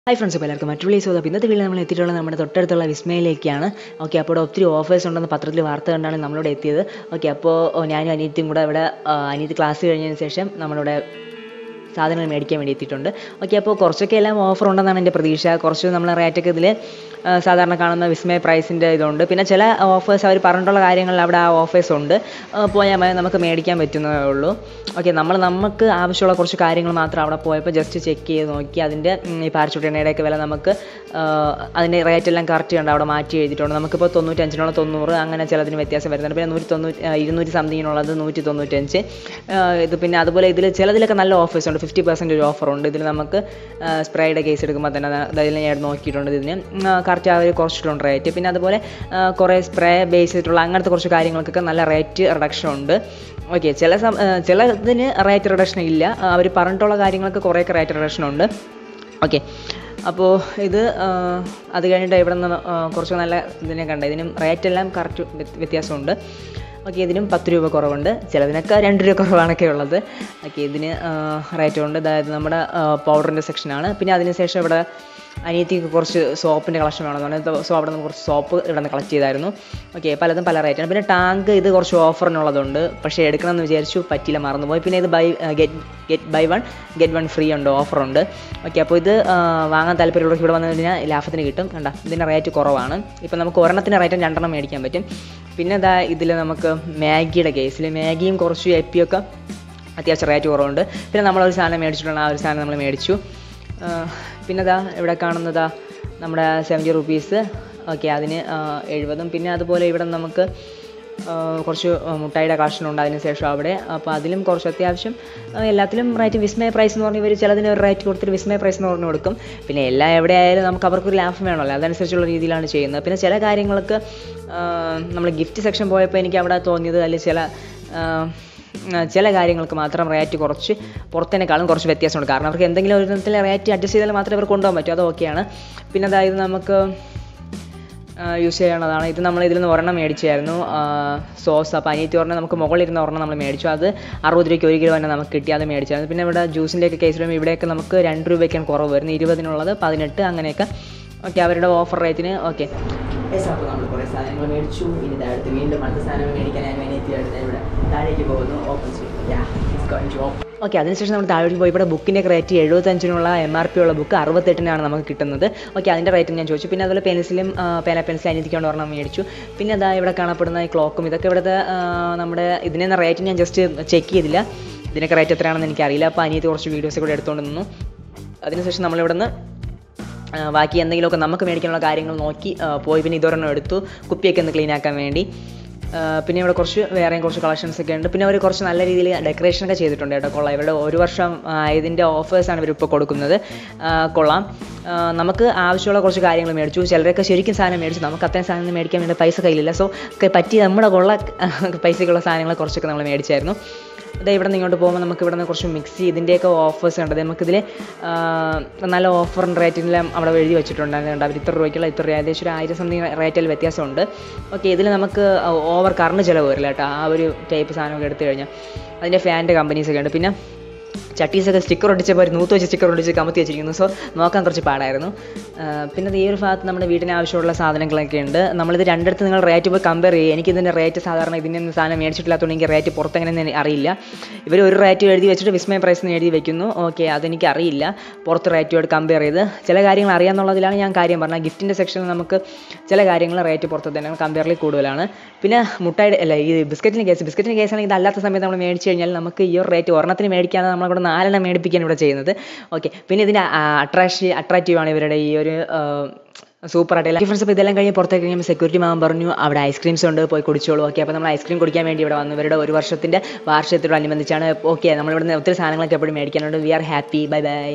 Hi friends, അപ്പോൾ എല്ലാവർക്കും മറ്റൊരു വീഡിയോ അപ്പോൾ ഇന്നത്തെ വീഡിയോ നമ്മൾ എത്തിയിട്ടുള്ളത് നമ്മുടെ തൊട്ടടുത്തുള്ള വിസ്മയിലേക്കാണ്. ഓക്കെ, അപ്പോൾ ഇവിടെ ഒത്തിരി ഓഫേഴ്സ് ഉണ്ടെന്ന് പത്രത്തിൽ വാർത്ത കണ്ടാണ് നമ്മളിവിടെ എത്തിയത്. ഓക്കെ, അപ്പോൾ ഞാനും അനിയത്തിയും കൂടെ ഇവിടെ അനിയത്തി ക്ലാസ് കഴിഞ്ഞതിന് ശേഷം നമ്മളിവിടെ സാധനങ്ങൾ മേടിക്കാൻ വേണ്ടി എത്തിയിട്ടുണ്ട്. ഓക്കെ, അപ്പോൾ കുറച്ചൊക്കെ എല്ലാം ഓഫർ ഉണ്ടെന്നാണ് എൻ്റെ പ്രതീക്ഷ. കുറച്ച് നമ്മൾ റേറ്റൊക്കെ ഇതിൽ സാധാരണ കാണുന്ന വിസ്മയ പ്രൈസിൻ്റെ ഇതുണ്ട്. പിന്നെ ചില ഓഫേഴ്സ് അവർ പറഞ്ഞിട്ടുള്ള കാര്യങ്ങളിൽ അവിടെ ആ ഓഫേഴ്സ് ഉണ്ട്, പോയാൽ മതി, നമുക്ക് മേടിക്കാൻ പറ്റുന്നതേ ഉള്ളൂ. ഓക്കെ, നമുക്ക് ആവശ്യമുള്ള കുറച്ച് കാര്യങ്ങൾ മാത്രം അവിടെ പോയപ്പോൾ ജസ്റ്റ് ചെക്ക് ചെയ്ത് നോക്കി. അതിൻ്റെ ഈ പാരച്യൂട്ട് എണ്ണയുടെയൊക്കെ വില നമുക്ക് അതിൻ്റെ റേറ്റ് എല്ലാം കറക്റ്റ് ഉണ്ട്, അവിടെ മാറ്റി എഴുതിയിട്ടുണ്ട്. നമുക്കിപ്പോൾ 95 90 അങ്ങനെ ചിലതിന് വ്യത്യാസം വരുന്നുണ്ട്. പിന്നെ 200 സംതിങ്ങിനുള്ളത് 195. ഇത് പിന്നെ അതുപോലെ ഇതിൽ ചിലതിലൊക്കെ നല്ല ഓഫേഴ്സ് ഉണ്ട്. 50% ഒരു ഓഫറുണ്ട് ഇതിൽ. നമുക്ക് സ്പ്രേയുടെ കേസ് എടുക്കുമ്പോൾ തന്നെ അതിൽ ഞാൻ നോക്കിയിട്ടുണ്ട്, ഇതിന് കറക്റ്റ് അവർ കുറച്ചിട്ടുണ്ട് റേറ്റ്. പിന്നെ അതുപോലെ കുറേ സ്പ്രേ ബേസ് ചെയ്തിട്ടുള്ള അങ്ങനത്തെ കുറച്ച് കാര്യങ്ങൾക്കൊക്കെ നല്ല റേറ്റ് റിഡക്ഷൻ ഉണ്ട്. ഓക്കെ, ചിലതിന് റേറ്റ് റിഡക്ഷൻ ഇല്ല, അവർ പറഞ്ഞിട്ടുള്ള കാര്യങ്ങൾക്ക് കുറേയൊക്കെ റേറ്റ് റിഡക്ഷൻ ഉണ്ട്. ഓക്കെ, അപ്പോൾ ഇത് അത് കഴിഞ്ഞിട്ട് ഇവിടെ നിന്ന് കുറച്ച് നല്ല ഇതിനെ കണ്ട, ഇതിനും റേറ്റെല്ലാം കറക്റ്റ് വ്യത്യാസമുണ്ട്. ഓക്കെ, ഇതിനും 10 രൂപ കുറവുണ്ട്, ചിലതിനൊക്കെ 2 രൂപ കുറവാണൊക്കെ ഉള്ളത്. ഓക്കെ, ഇതിന് റേറ്റുണ്ട്. അതായത് നമ്മുടെ പൗഡറിൻ്റെ സെക്ഷനാണ്. പിന്നെ അതിനുശേഷം ഇവിടെ അനിയത്തിക്ക് കുറച്ച് സോപ്പിൻ്റെ കളക്ഷൻ വേണമെന്ന് പറഞ്ഞാൽ സോ അവിടെ നിന്ന് കുറച്ച് സോപ്പ് ഇവിടെ നിന്ന് കളക്ട് ചെയ്തായിരുന്നു. ഓക്കെ, പലതും പല റേറ്റാണ്. പിന്നെ ടാങ്ക് ഇത് കുറച്ച് ഓഫറിനുള്ളതുണ്ട്, പക്ഷേ എടുക്കണമെന്ന് വിചാരിച്ചു, പറ്റില്ല, മറന്നുപോയി. പിന്നെ ഇത് ഗെറ്റ് ബൈ 1 ഗെറ്റ് 1 ഫ്രീ ഉണ്ട്, ഓഫറുണ്ട്. ഓക്കെ, അപ്പോൾ ഇത് വാങ്ങാൻ താല്പര്യമുള്ളവർക്ക് ഇവിടെ വന്നു കഴിഞ്ഞാൽ ലാഭത്തിന് കിട്ടും. കണ്ട, ഇതിൻ്റെ റേറ്റ് കുറവാണ്. ഇപ്പം നമുക്ക് ഒരെണ്ണത്തിൻ്റെ റേറ്റും 2 മേടിക്കാൻ പറ്റും. പിന്നെ ഇതിൽ നമുക്ക് മാഗിയുടെ കേസിൽ മാഗിയും കുറച്ച് എപ്പിയൊക്കെ അത്യാവശ്യം റേറ്റ് കുറവുണ്ട്. പിന്നെ നമ്മളൊരു സാധനം മേടിച്ചിട്ടുണ്ട്, ആ ഒരു സാധനം നമ്മൾ മേടിച്ചു. പിന്നെ ഇവിടെ കാണുന്നതാ നമ്മുടെ 70 റുപ്പീസ്. ഓക്കെ, അതിന് 70. പിന്നെ അതുപോലെ ഇവിടെ നമുക്ക് കുറച്ച് മുട്ടായിയുടെ കളക്ഷനുണ്ട് അതിന് ശേഷം അവിടെ. അപ്പോൾ അതിലും കുറച്ച് അത്യാവശ്യം എല്ലാത്തിലും റേറ്റ് വിസ്മയ പ്രൈസ് എന്ന് പറഞ്ഞാൽ ഇവർ ചിലതിന് ഒരു റേറ്റ് കൊടുത്തിട്ട് വിസ്മയ പ്രൈസ് എന്ന് പറഞ്ഞു കൊടുക്കും. പിന്നെ എല്ലാം എവിടെ ആയാലും നമുക്ക് അവർക്കൊരു ലാഭം വേണമല്ലോ, അതനുസരിച്ചുള്ള രീതിയിലാണ് ചെയ്യുന്നത്. പിന്നെ ചില കാര്യങ്ങൾക്ക് നമ്മൾ ഗിഫ്റ്റ് സെക്ഷൻ പോയപ്പോൾ എനിക്ക് അവിടെ തോന്നിയത് അല്ലെങ്കിൽ ചില കാര്യങ്ങൾക്ക് മാത്രം റേറ്റ് കുറച്ച് പുറത്തേക്കാളും കുറച്ച് വ്യത്യാസമുണ്ട്. കാരണം അവർക്ക് എന്തെങ്കിലും ഒരു തരത്തിൽ റേറ്റ് അഡ്ജസ്റ്റ് ചെയ്താൽ മാത്രമേ അവർ കൊണ്ടുപോകാൻ പറ്റൂ, അത് ഓക്കെയാണ്. പിന്നെ അതായത് നമുക്ക് യൂസ് ചെയ്യണതാണ്. ഇത് നമ്മൾ ഇതിൽ നിന്ന് ഒരെണ്ണം മേടിച്ചായിരുന്നു, സോസ്. അപ്പോൾ അനിയത്തി പറഞ്ഞാൽ നമുക്ക് മുകളിലിരുന്ന ഒരെണ്ണം നമ്മൾ മേടിച്ചു, അത് 60 രൂപയ്ക്ക് 1 കിലോ തന്നെ നമുക്ക് കിട്ടി, അത് മേടിച്ചായിരുന്നു. പിന്നെ ഇവിടെ ജ്യൂസിൻ്റെയൊക്കെ കേസിലും ഇവിടെയൊക്കെ നമുക്ക് 2 രൂപയ്ക്കാണ് കുറവ് വരുന്നത്, 20 18 അങ്ങനെയൊക്കെ. ഓക്കെ, അവരുടെ ഓഫർ റേറ്റിന്. ഓക്കെ, അപ്പോൾ നമ്മൾ കുറേ സാധനങ്ങൾ മേടിച്ചു. ഇനി അടുത്ത് വീണ്ടും അടുത്ത സാധനങ്ങൾ മേടിക്കാൻ ഞാൻ ഇവിടെ താഴേക്ക് പോകുന്നു. ഓക്കെ, അതിനുശേഷം നമ്മൾ താഴേക്ക് പോയി. ഇവിടെ ബുക്കിൻ്റെ റേറ്റ് 75 MRP ഉള്ള ബുക്ക് 68 നമുക്ക് കിട്ടുന്നത്. ഓക്കെ, അതിൻ്റെ റേറ്റ് ഞാൻ ചോദിച്ചു. പിന്നെ അതുപോലെ പെൻസിലും പെൻസിൽ അനിയത്തിക്കൊണ്ട് ഒരെണ്ണം മേടിച്ചു. പിന്നെ ഇവിടെ കാണപ്പെടുന്ന ഈ ക്ലോക്കും ഇതൊക്കെ ഇവിടുത്തെ നമ്മുടെ ഇതിൻ്റെ റേറ്റ് ഞാൻ ജസ്റ്റ് ചെക്ക് ചെയ്തില്ല, ഇതിനൊക്കെ റേറ്റ് എത്രയാണെന്ന് എനിക്കറിയില്ല. അപ്പോൾ അനിയത്തി കുറച്ച് വീഡിയോസ് കൂടെ എടുത്തുകൊണ്ട് നിന്നു. അതിനുശേഷം നമ്മളിവിടെ നിന്ന് ബാക്കി എന്തെങ്കിലുമൊക്കെ നമുക്ക് മേടിക്കാനുള്ള കാര്യങ്ങൾ നോക്കി പോയി. പിന്നെ ഇതൊരെണ്ണം എടുത്തു, കുപ്പിയൊക്കെ ഒന്ന് ക്ലീൻ ആക്കാൻ വേണ്ടി. പിന്നെ ഇവിടെ വേറെയും കുറച്ച് കളക്ഷൻസ് ഒക്കെ ഉണ്ട്. പിന്നെ അവർ കുറച്ച് നല്ല രീതിയിൽ ഡെക്കറേഷനൊക്കെ ചെയ്തിട്ടുണ്ട് കേട്ടോ, കൊള്ളാം. ഇവരുടെ 1 വർഷം ഇതിൻ്റെ ഓഫേഴ്സാണ് ഇവരിപ്പോൾ കൊടുക്കുന്നത്, കൊള്ളാം. നമുക്ക് ആവശ്യമുള്ള കുറച്ച് കാര്യങ്ങൾ മേടിച്ചു. ചിലരൊക്കെ ശരിക്കും സാധനം മേടിച്ചു, നമുക്ക് അത്രയും സാധനം മേടിക്കാൻ വേണ്ടി പൈസ കയ്യിലില്ല. സോ പറ്റി നമ്മുടെ പൈസയ്ക്കുള്ള സാധനങ്ങൾ കുറച്ചൊക്കെ നമ്മൾ മേടിച്ചായിരുന്നു. ഇവിടെ നിന്ന് ഇങ്ങോട്ട് പോകുമ്പോൾ നമുക്ക് ഇവിടെ നിന്ന് കുറച്ച് മിക്സി ഇതിൻ്റെയൊക്കെ ഓഫേഴ്സ് ഉണ്ട്. നമുക്കിതിൽ നല്ല ഓഫറിൻ്റെ റേറ്റിനെല്ലാം അവിടെ എഴുതി വെച്ചിട്ടുണ്ടായിരുന്നു. അവർ ഇത്ര രൂപയ്ക്കുള്ള ഇത്ര രൂപ, ഏകദേശം ഒരു 1000 സംതിങ് റേറ്റിൽ വ്യത്യാസമുണ്ട്. ഓക്കെ, ഇതിൽ നമുക്ക് ഓവർ കറണ്ട് ചിലവ് വരില്ല കേട്ടോ, ആ ഒരു ടൈപ്പ് സാധനമൊക്കെ എടുത്തു കഴിഞ്ഞാൽ. അതിൻ്റെ ഫാൻ്റെ കമ്പനീസൊക്കെ ഉണ്ട്. പിന്നെ ചട്ടീസൊക്കെ സ്റ്റിക്കർ ഒട്ടിച്ചപ്പോൾ ഒരു 100 വെച്ച് സ്റ്റിക്കർ ഒട്ടിച്ച് കമത്തി വെച്ചിരിക്കുന്നു, സോ നോക്കാൻ കുറച്ച് പാടായിരുന്നു. പിന്നെ ഈ ഒരു ഭാഗത്ത് നമ്മുടെ വീടിന് ആവശ്യമുള്ള സാധനങ്ങളൊക്കെ ഉണ്ട്. നമ്മളിത് രണ്ടിടത്ത് നിങ്ങൾ റേറ്റ് പോയി കമ്പയർ ചെയ്യുക. എനിക്കിതിൻ്റെ റേറ്റ് സാധാരണ ഇതിൻ്റെ സാധനം മേടിച്ചിട്ടില്ലാത്തതുകൊണ്ട് എനിക്ക് റേറ്റ് പുറത്തെങ്ങനെയെന്ന് അറിയില്ല. ഇവർ ഒരു റേറ്റ് എഴുതി വെച്ചിട്ട് വിസ്മയ പ്രൈസ് എന്ന് എഴുതി വെക്കുന്നു. ഓക്കെ, അതെനിക്ക് അറിയില്ല പുറത്ത് റേറ്റുമായിട്ട് കമ്പയർ ചെയ്ത്. ചില കാര്യങ്ങൾ അറിയാമെന്നുള്ളതിലാണ് ഞാൻ കാര്യം പറഞ്ഞത്. ഗിഫ്റ്റിൻ്റെ സെക്ഷനിൽ നമുക്ക് ചില കാര്യങ്ങൾ റേറ്റ് പുറത്ത് തന്നെ കമ്പയറിൽ കൂടുതലാണ്. പിന്നെ മുട്ടായി ഈ ബിസ്ക്കറ്റിൻ്റെ കേസാണെങ്കിൽ ഇതല്ലാത്ത സമയത്ത് നമ്മൾ മേടിച്ച് കഴിഞ്ഞാൽ നമുക്ക് ഈ ഒരു റേറ്റ് ഒരെണ്ണത്തിന് മേടിക്കാതെ നമ്മളിവിടെ 4 മേടിപ്പിക്കാൻ ഇവിടെ ചെയ്യുന്നത്. ഓക്കെ, പിന്നെ ഇതിൻ്റെ അട്രാക്റ്റീവാണ് ഇവരുടെ ഈ ഒരു സൂപ്പർ ആയിട്ട് ഫ്രണ്ട്സ്. അപ്പോൾ ഇതെല്ലാം കഴിഞ്ഞ് പുറത്തേക്ക് കഴിയുമ്പോൾ സെക്യൂരിറ്റി മാമൻ പറഞ്ഞു അവിടെ ഐസ്ക്രീംസ് ഉണ്ട്, പോയി കുടിച്ചോളൂ. ഓക്കെ, അപ്പോൾ നമ്മൾ ഐസ്ക്രീം കുടിക്കാൻ വേണ്ടി ഇവിടെ വന്നു. ഇവരുടെ 1 വർഷത്തിൻ്റെ വാർഷികത്തോടനുബന്ധിച്ചാണ്. ഓക്കെ, നമ്മളിവിടെ ഒത്തിരി സാധനങ്ങളൊക്കെ എപ്പോഴും മേടിക്കാനുണ്ട്. We are happy. Bye by.